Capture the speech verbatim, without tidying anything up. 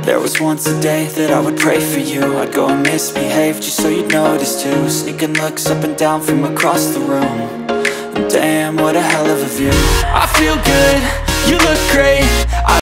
There was once a day that I would pray for you. I'd go and misbehave just so you'd notice too. Sneaking looks up and down from across the room. And damn, what a hell of a view. I feel good, you look great. I